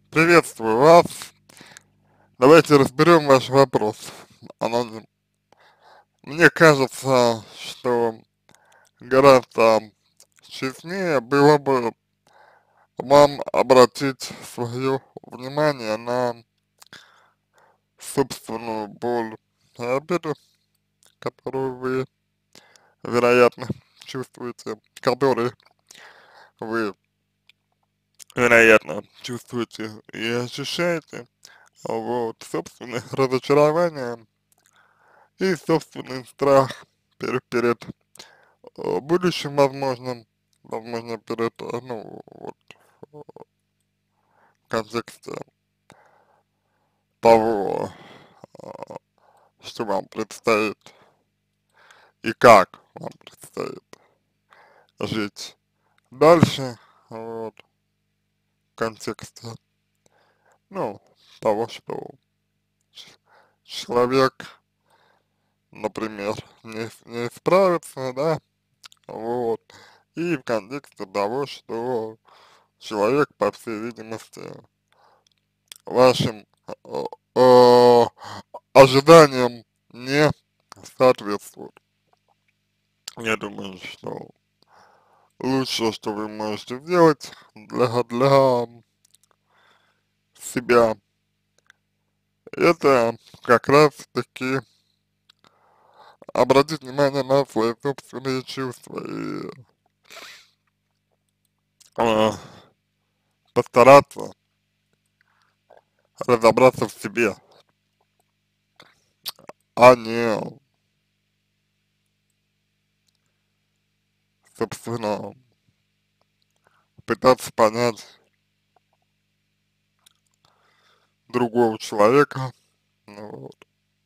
Приветствую вас. Давайте разберем ваш вопрос. Аноним. Мне кажется, что гораздо честнее было бы вам обратить свое внимание на собственную боль и обиду, которую вы, вероятно, чувствуете, которые вы, вероятно, чувствуете и ощущаете, вот, собственное разочарование и собственный страх перед будущем возможно, перед, ну, вот, в контексте того, а, что вам предстоит и как вам предстоит жить дальше, вот, в контексте, ну, того, что человек, например, не справится, да, вот, и в контексте того, что человек, по всей видимости, вашим э, э, ожиданиям не соответствует. Я думаю, что лучшее, что вы можете сделать для себя, это как раз таки обратить внимание на свои собственные чувства и э, постараться разобраться в себе, а не, собственно, пытаться понять другого человека, ну, вот,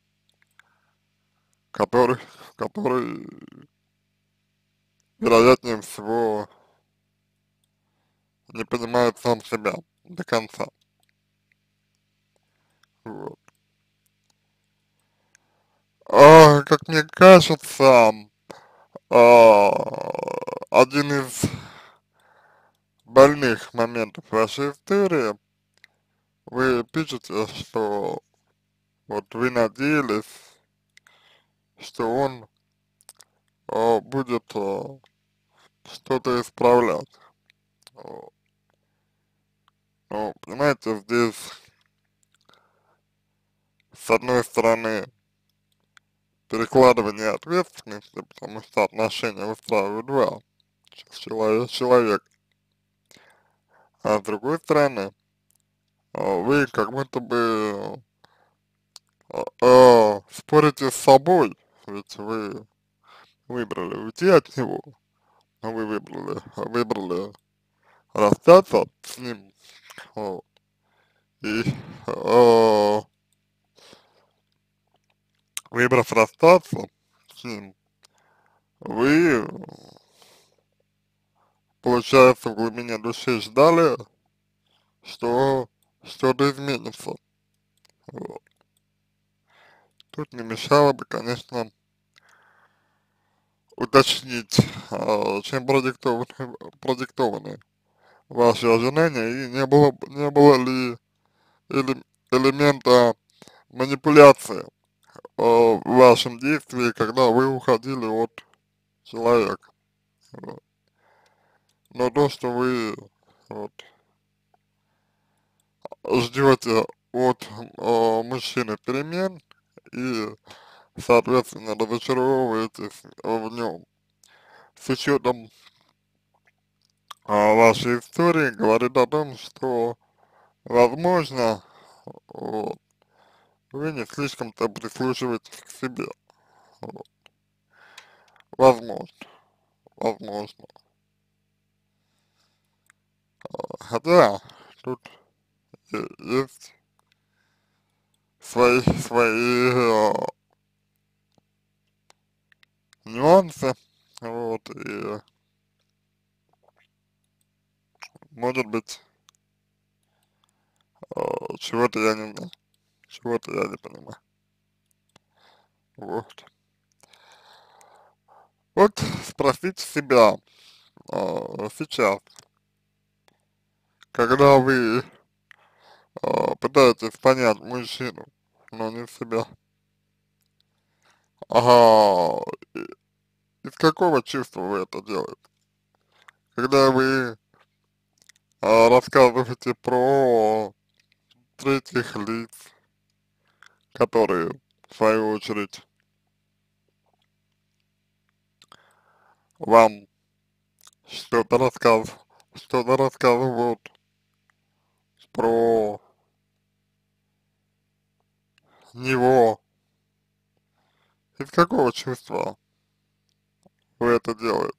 который, который, вероятнее всего, не понимает сам себя до конца. Вот. Как мне кажется, один из больных моментов вашей истории, вы пишете, что вот вы надеялись, что он будет что-то исправлять. Вот. Ну, понимаете, здесь, с одной стороны, перекладывание ответственности, потому что отношения выстраивают два человека, а с другой стороны, вы как будто бы спорите с собой, ведь вы выбрали уйти от него, а вы выбрали расстаться с ним, вот, и э, выбрав расстаться с ним, вы, получается, в глубине души ждали, что что-то изменится, вот. Тут не мешало бы, конечно, уточнить, чем продиктованы ваши ожидания, и не было ли элемента манипуляции в вашем действии, когда вы уходили от человека. Вот. Но то, что вы вот, ждете от мужчины перемен и, соответственно, разочаровываетесь в нем, с учетом вашей истории, говорит о том, что, возможно, вот, вы не слишком-то прислушиваетесь к себе. Вот. Возможно, возможно. Хотя тут есть свои нюансы, вот, и может быть чего-то я не знаю, чего-то я не понимаю, вот. Вот спросите себя сейчас, когда вы пытаетесь понять мужчину, но не себя. Ага, из какого чувства вы это делаете? Когда вы рассказываете про третьих лиц, которые, в свою очередь, вам что-то рассказывают про него, из какого чувства вы это делаете?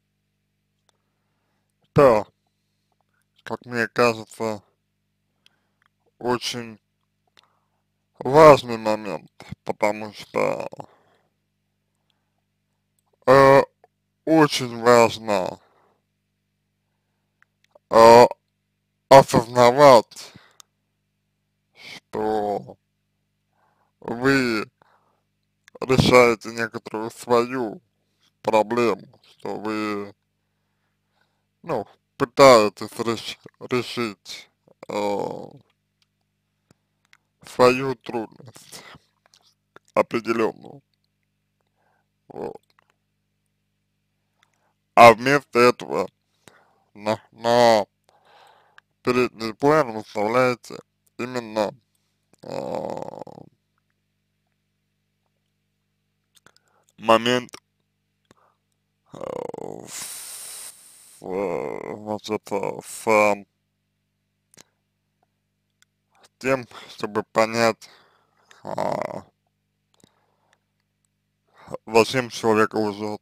Да, как мне кажется, очень важный момент, потому что э, очень важно э, осознавать, что вы решаете некоторую свою проблему, что вы, ну, пытаетесь решить свою трудность определенную, вот. А вместо этого на передний план выставляете именно а, момент значит, с тем, чтобы понять, а, зачем человек лжет.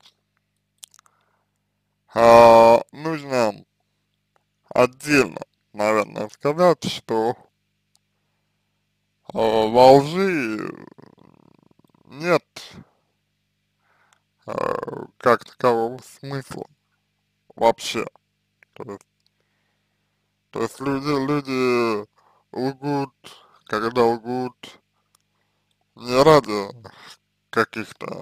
Нужно отдельно, наверное, сказать, что во лжи нет как такового смысла вообще. То есть, то есть люди лгут, когда лгут не ради каких-то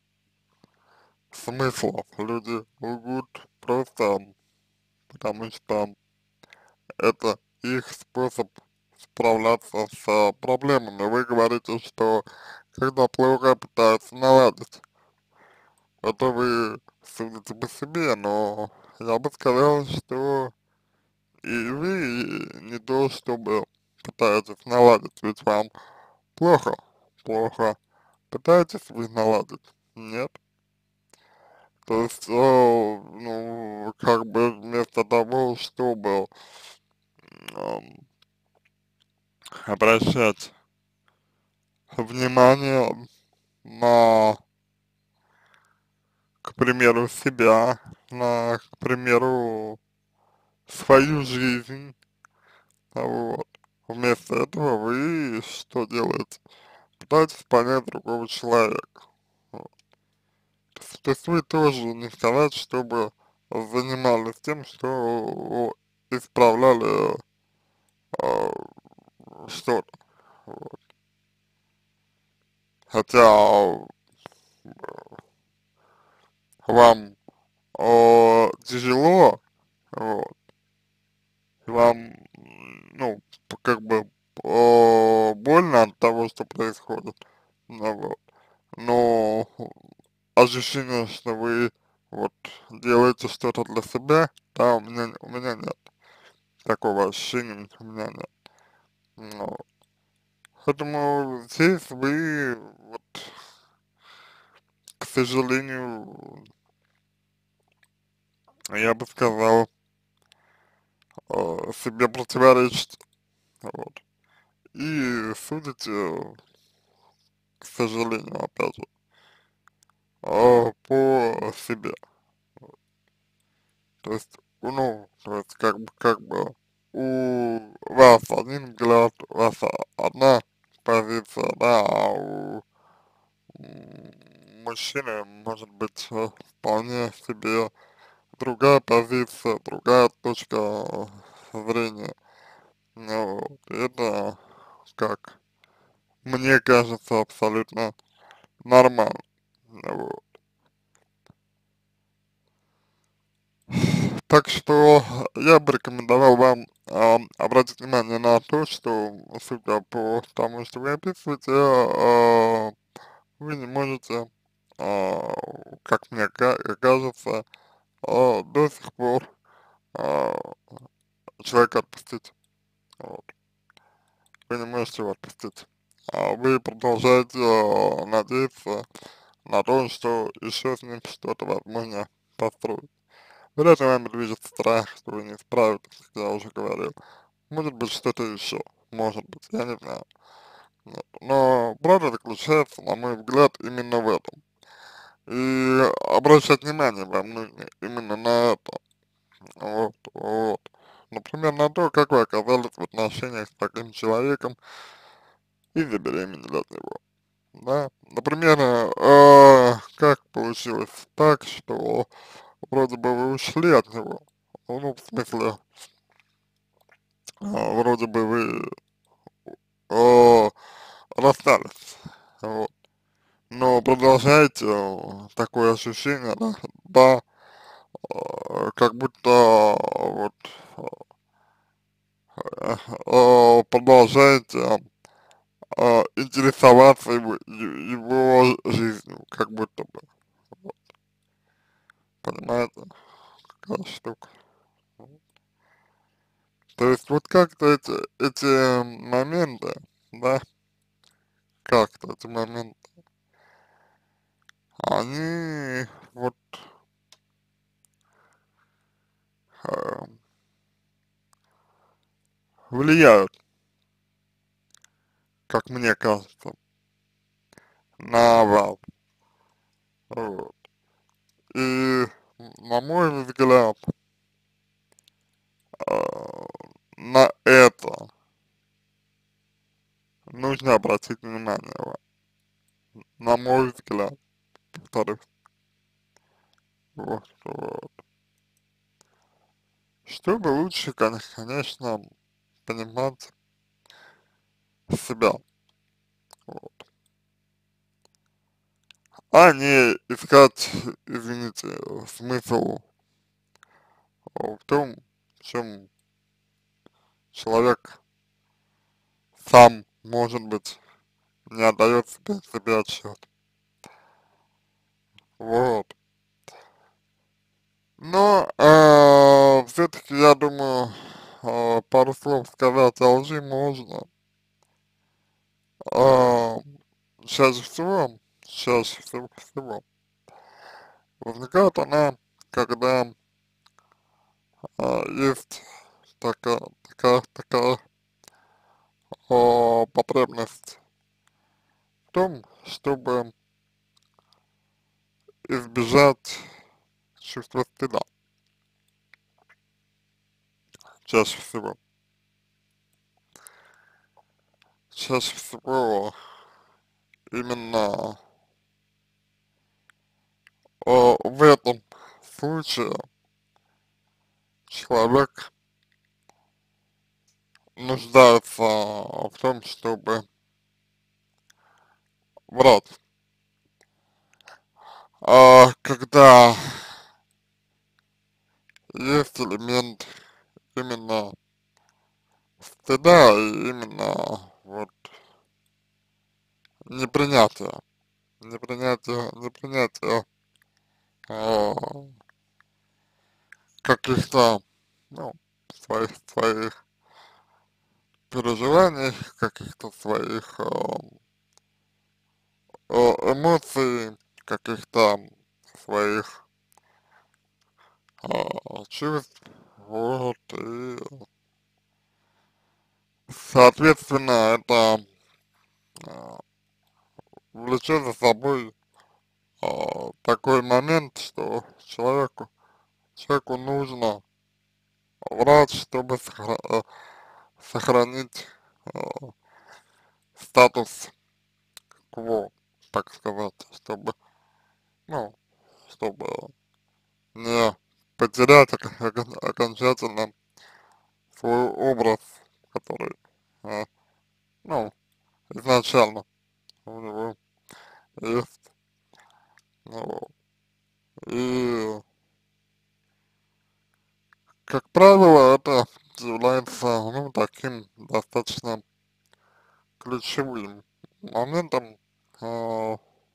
смыслов, люди лгут просто потому что это их способ справляться с проблемами. Вы говорите, что когда плохо пытаются наладить, это вы судите по себе, но я бы сказал, что и вы не то чтобы пытаетесь наладить, ведь вам плохо, плохо. Пытаетесь вы наладить? Нет. То есть, ну, как бы вместо того, чтобы ам, обращать внимание на, к примеру, себя, на, к примеру, свою жизнь, вот. Вместо этого вы что делаете? Пытаетесь понять другого человека. Вот. То есть вы тоже не сказать, чтобы занимались тем, что исправляли а, что-то. Вот. Хотя вам тяжело, вот, вам, ну, как бы больно от того, что происходит, ну, вот, но ощущение, что вы вот делаете что-то для себя, да, у меня нет такого ощущения, у меня нет. Ну, поэтому здесь вы, вот, к сожалению, я бы сказал, себе противоречите, вот, и судите, к сожалению, опять же, по себе. То есть, ну, то есть, как бы у вас один взгляд, у вас одна позиция, да, а у мужчины может быть вполне себе другая позиция, другая точка зрения. Ну, вот, это, как мне кажется, абсолютно нормально. Вот. Так что я бы рекомендовал вам обратить внимание на то, что, судя по тому, что вы описываете, вы не можете, а, как мне кажется, до сих пор а, человека отпустить. Вот. Вы не можете его отпустить. Вы продолжаете надеяться на то, что еще с ним что-то возможно построить. Вряд ли вами движет страх, что вы не справитесь, как я уже говорил. Может быть что-то еще, может быть, я не знаю. Вот. Но правда заключается, на мой взгляд, именно в этом. И обращать внимание вам нужно именно на это. Вот. Например, на то, как вы оказались в отношениях с таким человеком и забеременели от него. Да? Например, как получилось так, что вроде бы вы ушли от него, ну, в смысле, вроде бы вы э, расстались, вот, но продолжаете такое ощущение, да, как будто вот продолжаете интересоваться его жизнью, как будто бы, вот, понимаете, какая штука. То есть вот как-то эти моменты, да, как-то эти моменты, они вот э, влияют, как мне кажется, на вас. Вот. И на мой взгляд, на это нужно обратить внимание, на мой взгляд, повторюсь. Вот. Чтобы лучше, конечно, понимать себя, вот, а не искать, извините, смысл в том, в чем человек сам, может быть, не отдает себе отчет. Вот. Но все-таки я думаю, пару слов сказать о лжи можно. А, чаще всего возникает она, когда есть такая потребность в том, чтобы избежать чувства стыда, чаще всего. Чаще всего именно в этом случае человек нуждается в том, чтобы врать. Когда есть элемент именно стыда и именно вот непринятия, непринятия а, каких-то, ну, своих переживаний, каких-то своих эмоций, каких-то своих чувств, вот, и, соответственно, это а, влечет за собой такой момент, что человеку нужно врать, чтобы сохранить э, статус кво, так сказать, чтобы, ну, чтобы не потерять окончательно свой образ, который, э, ну, изначально у него есть. Ну, вот. И как правило, это является, ну, таким достаточно ключевым моментом а,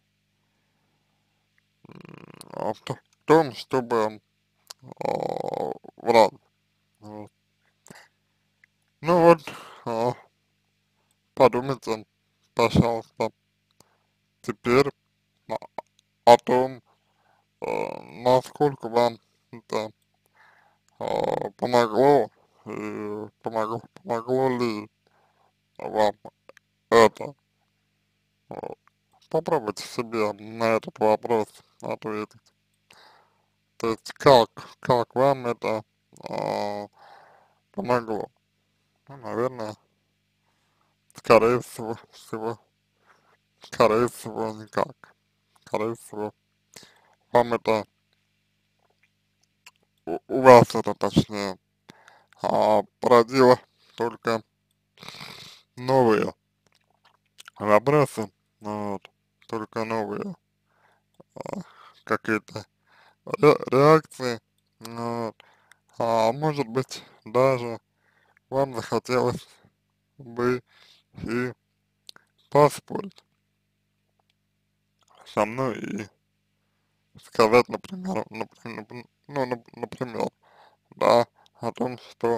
в том, чтобы врать. Вот. Ну вот, а, подумайте, пожалуйста, теперь о о том, насколько вам это помогло, и помогло ли вам это. Вот. Попробуйте себе на этот вопрос ответить. То есть как вам это а, помогло? Ну, наверное, скорее скорее всего никак. Скорее всего, вам это, у вас это точнее, породило только новые вопросы, вот, только новые а, какие-то реакции, вот, может быть, даже вам захотелось бы и поспорить со мной и сказать, например, да, о том,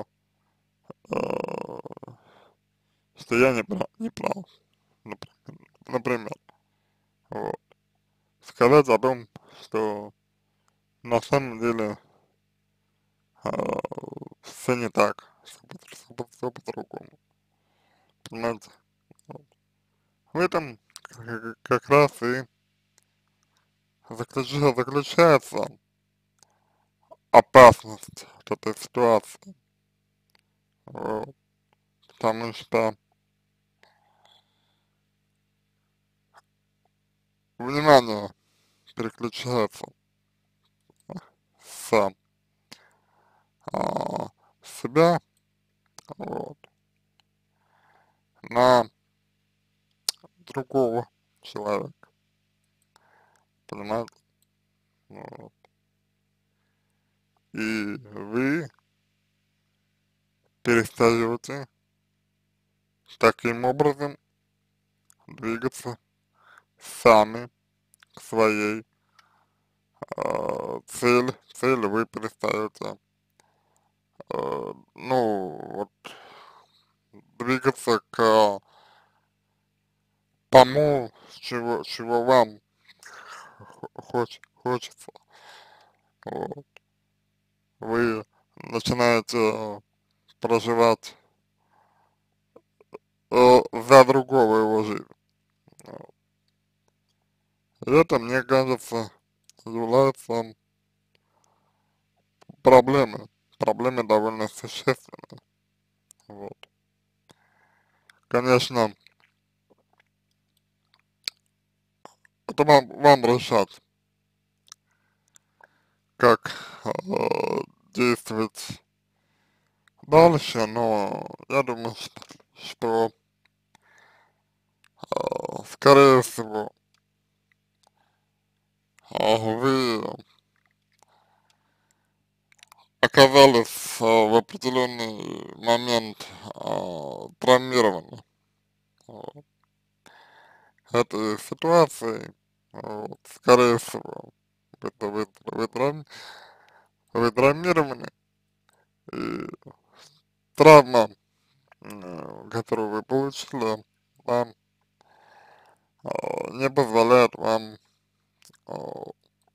э, что я не прав, например, вот. Сказать о том, что на самом деле э, все не так, все по-другому, понимаете? Вот. В этом как раз и заключается опасность от этой ситуации, вот. Потому что внимание переключается с а, себя, вот, на другого человека, понимаете? Вот. И вы перестаете таким образом двигаться сами к своей цели вы перестаете, ну, вот, двигаться к тому, чего вам хочется. Вот. Вы начинаете проживать за другого его жизнь. Вот. И это, мне кажется, является проблемой. Проблемой довольно существенной. Вот. Конечно, это вам решать, как действовать дальше, но я думаю, что скорее всего, вы оказались в определенный момент травмированы вот, этой ситуацией, вот, скорее всего, это вы травмированы, и травма, которую вы получили, вам не позволяет вам а,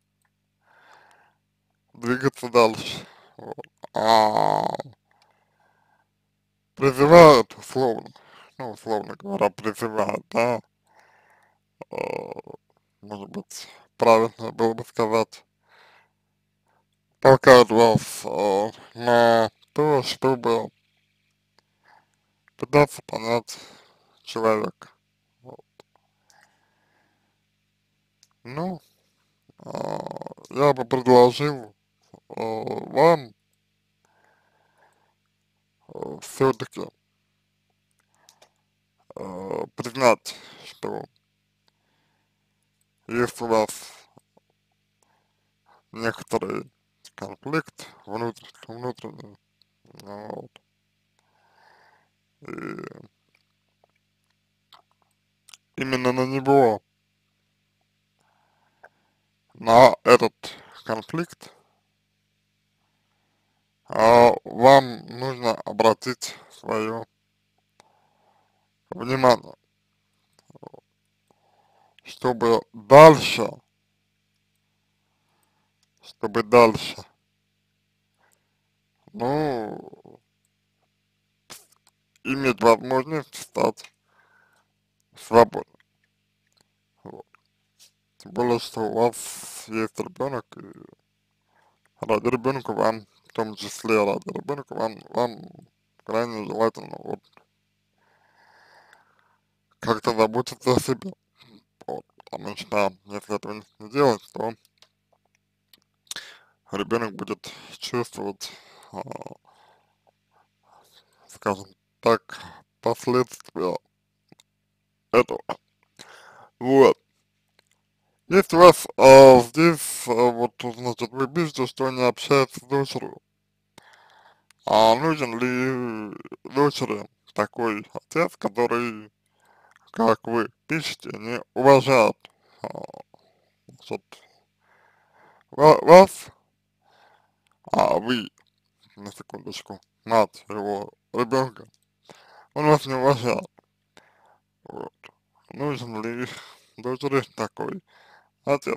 двигаться дальше. Вот. А призывают условно, ну, условно говоря, призывают, да, а, может быть, правильно было бы сказать, толкают вас на то, чтобы пытаться понять человека. Вот. Ну, я бы предложил вам все-таки признать, что есть у вас некоторые конфликт внутренний, вот, и именно на него, на этот конфликт, вам нужно обратить свое внимание, чтобы дальше, ну, иметь возможность стать свободным. Вот. Тем более, что у вас есть ребенок, и ради ребенка вам, в том числе ради ребенка вам крайне желательно вот как-то заботиться о себе. Вот. Потому что если этого не делать, то ребенок будет чувствовать, а, скажем так, последствия этого. Вот. Если у вас здесь, вот, значит, вы видите, что не общается с дочерью, нужен ли дочери такой отец, который, как вы пишете, не уважает а, значит, вас, вы, на секундочку, мать его ребенка, он вас не уважает. Вот. Нужен ли дочери такой отец?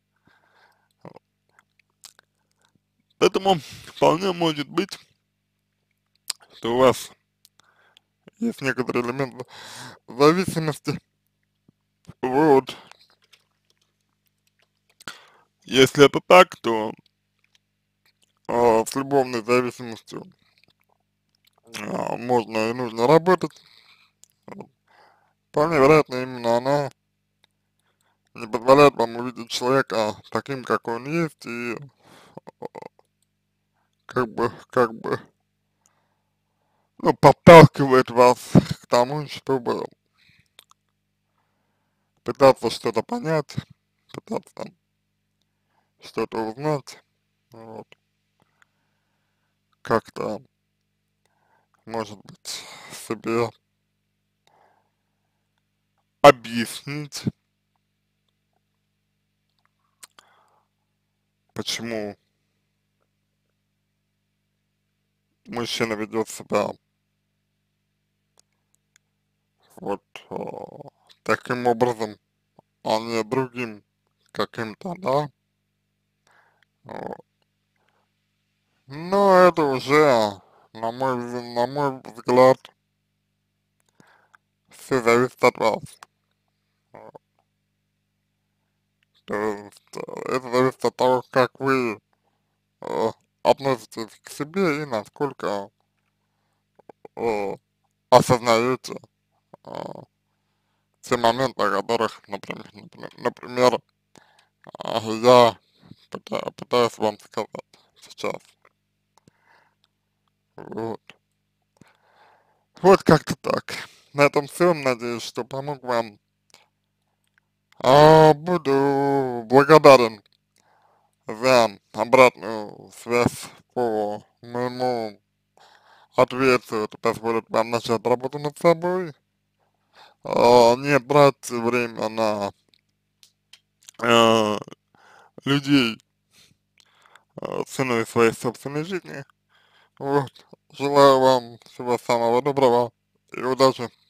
Поэтому вполне может быть, что у вас есть некоторые элементы зависимости. Вот. Если это так, то с любовной зависимостью можно и нужно работать. Вот. Вполне вероятно, именно она не позволяет вам увидеть человека таким, какой он есть, и как бы, ну, подталкивает вас к тому, чтобы пытаться что-то понять, пытаться там что-то узнать, вот, как-то, может быть, себе объяснить, почему мужчина ведет себя вот таким образом, а не другим каким-то, да, вот. Но это уже, на мой взгляд, все зависит от вас. Вот. То есть, это зависит от того, как вы э, относитесь к себе и насколько э, осознаете э, те моменты, о которых, например, я пытаюсь вам сказать сейчас. Вот. Вот как-то так. На этом все. Надеюсь, что помог вам. Буду благодарен за обратную связь по моему ответу. Это позволит вам начать работу над собой. Не брать время на э, людей ценой своей собственной жизни. Вот. Желаю вам всего самого доброго и удачи.